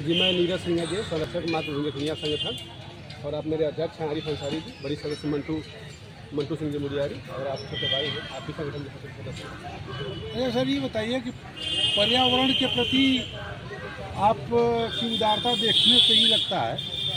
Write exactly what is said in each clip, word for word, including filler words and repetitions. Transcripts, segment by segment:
जी, मैं नीरज सिंह जी, संरक्षक मातृभूमि संगठन, और आप मेरे अध्यक्ष हैं आरिफ अंसारी जी, बड़ी सदस्य मंटू मंटू सिंह जी मुरियारी, और आप छोटे भाई हैं, आप भी संगठन के सदस्य हैं। अच्छा सर, ये बताइए कि पर्यावरण के प्रति आपकी उदारता देखने से ही लगता है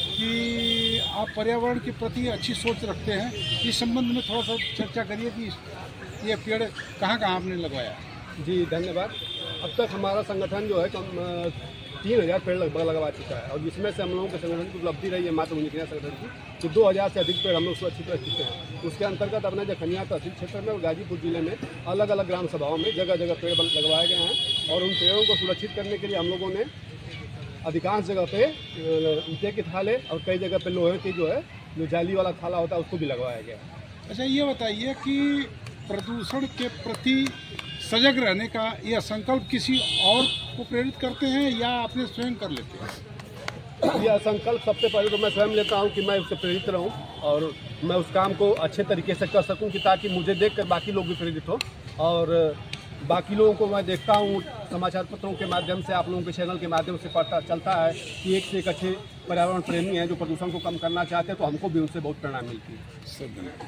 कि आप पर्यावरण के प्रति अच्छी सोच रखते हैं। इस संबंध में थोड़ा सा चर्चा करिए कि ये पेड़ कहाँ कहाँ आपने लगवाया। जी धन्यवाद। अब तक हमारा संगठन जो है कम तीन हज़ार पेड़ लगभग लगवा चुका है, और जिसमें से हम लोगों के संगठन की उपलब्धि रही है मातृभूमि संगठन की कि दो हज़ार से अधिक पेड़ हम लोग सुरक्षित रख चुके हैं। उसके अंतर्गत अपने जखनिया तहसील क्षेत्र में और गाजीपुर जिले में अलग अलग ग्राम सभाओं में जगह जगह पेड़ लगवाए गए हैं, और उन पेड़ों को सुरक्षित करने के लिए हम लोगों ने अधिकांश जगह पे ईंटे के थाले और कई जगह पे लोहे की जो है जो जाली वाला थाला होता है उसको भी लगवाया गया है। अच्छा, ये बताइए कि प्रदूषण के प्रति सजग रहने का यह संकल्प किसी और को प्रेरित करते हैं या अपने स्वयं कर लेते हैं? यह संकल्प सबसे पहले तो मैं स्वयं लेता हूं कि मैं उससे प्रेरित रहूं और मैं उस काम को अच्छे तरीके से कर सकूं कि ताकि मुझे देखकर बाकी लोग भी प्रेरित हों। और बाकी लोगों को मैं देखता हूं समाचार पत्रों के माध्यम से, आप लोगों के चैनल के माध्यम से पता चलता है कि एक से एक अच्छे पर्यावरण प्रेमी हैं जो प्रदूषण को कम करना चाहते हैं, तो हमको भी उनसे बहुत प्रेरणा मिलती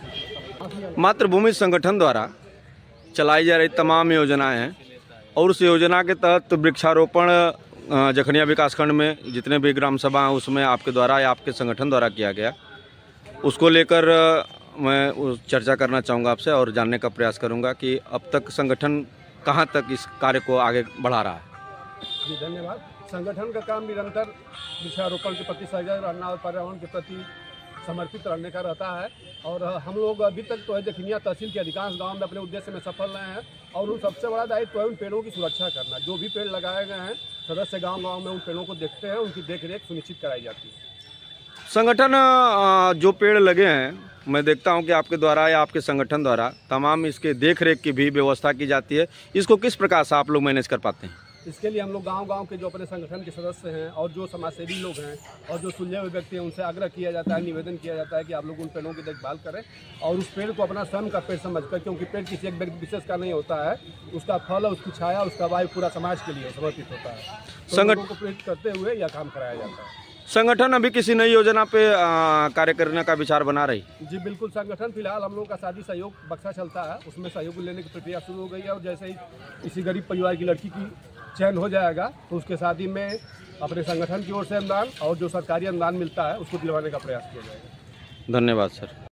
है। मातृभूमि संगठन द्वारा चलाई जा रही तमाम योजनाएं हैं, और उस योजना के तहत वृक्षारोपण जखनिया विकासखंड में जितने भी ग्राम सभा हैं उसमें आपके द्वारा या आपके संगठन द्वारा किया गया, उसको लेकर मैं उस चर्चा करना चाहूँगा आपसे और जानने का प्रयास करूँगा कि अब तक संगठन कहाँ तक इस कार्य को आगे बढ़ा रहा है। जी धन्यवाद। संगठन का काम निरंतर वृक्षारोपण के प्रति सजग रहना और पर्यावरण के प्रति समर्पित रहने का रहता है, और हम लोग अभी तक तो है जखनिया तहसील के अधिकांश गांव में अपने उद्देश्य में सफल रहे हैं, और उन सबसे बड़ा दायित्व है उन पेड़ों की सुरक्षा करना। जो भी पेड़ लगाए गए हैं सदस्य गांव गांव में उन पेड़ों को देखते हैं, उनकी देखरेख सुनिश्चित कराई जाती है। संगठन जो पेड़ लगे हैं, मैं देखता हूं कि आपके द्वारा या आपके संगठन द्वारा तमाम इसके देखरेख की भी व्यवस्था की जाती है। इसको किस प्रकार से आप लोग मैनेज कर पाते हैं? इसके लिए हम लोग गांव-गांव के जो अपने संगठन के सदस्य हैं और जो समाजसेवी लोग हैं और जो सुलझे हुए व्यक्ति हैं उनसे आग्रह किया जाता है, निवेदन किया जाता है कि आप लोग उन पेड़ों की देखभाल करें, और उस पेड़ को अपना स्वयं का पेड़ समझकर, क्योंकि पेड़ किसी एक व्यक्ति विशेष का नहीं होता है, उसका फल, उसकी छाया, उसका वायु पूरा समाज के लिए समर्पित होता है। तो संगठन लोगों को प्रेरित करते हुए यह काम कराया जाता है। संगठन अभी किसी नई योजना पे कार्य करने का विचार बना रही? जी बिल्कुल। संगठन फिलहाल हम लोगों का शादी सहयोग बक्सा चलता है, उसमें सहयोग लेने की प्रक्रिया शुरू हो गई है, और जैसे ही किसी गरीब परिवार की लड़की की चयन हो जाएगा तो उसके शादी में अपने संगठन की ओर से अनुदान और जो सरकारी अनुदान मिलता है उसको दिलवाने का प्रयास किया जाएगा। धन्यवाद सर।